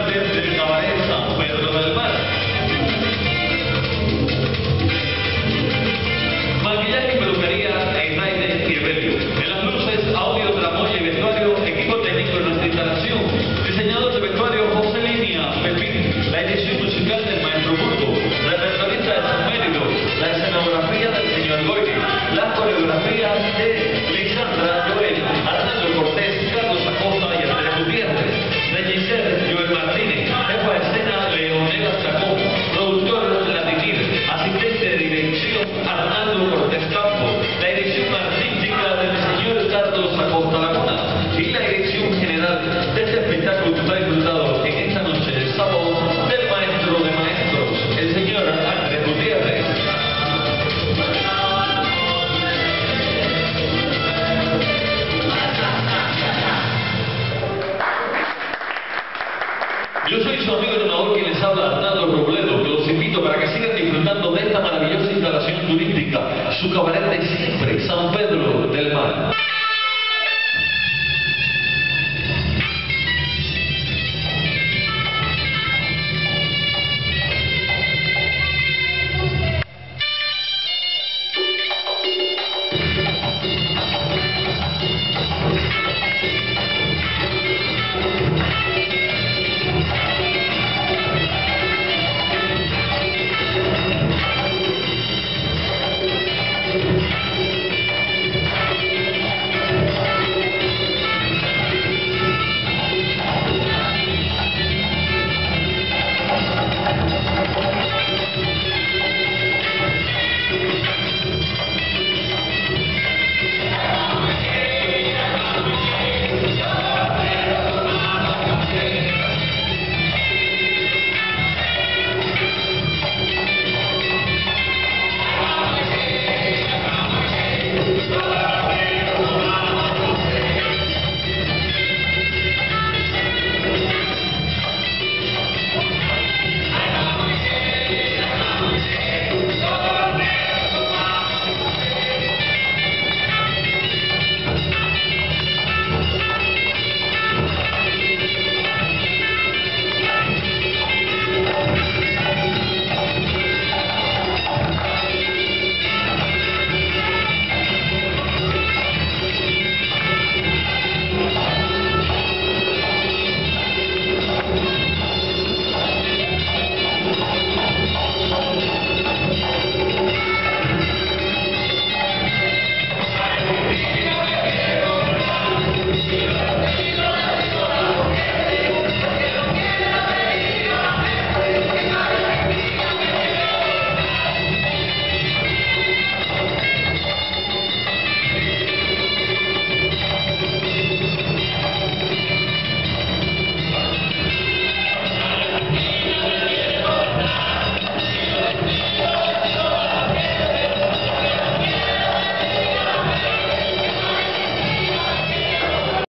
desde el cabaret San Pedro del Mar. Maquillaje y peluquería en Naide y Evelio. En las luces, audio, tramoya y vestuario, equipo técnico en nuestra instalación. Diseñador de vestuario José Línea Pepín. La edición musical del Maestro Burgo. La repertorista de San Mérito. La escenografía del señor Goyri. Las coreografías de Lisandra Joel, Arnaldo Cortés, Carlos Acosta y Andrés Gutiérrez. Regisser Joel Martínez. Jefa de escena Leonela Chacón. Productor Latinir. Asistente de dirección Arnaldo Cortés Campo. La dirección artística del señor Carlos Acosta Laguna. Y la dirección general de este espectáculo que está disfrutado en esta noche de sábado del maestro de maestros, el señor Andrés Gutiérrez. Yo soy su amigo animador quien les habla, Arnaldo Robledo, que los invito para que sigan disfrutando de esta maravillosa instalación turística, su cabaret de siempre, San Pedro del Mar.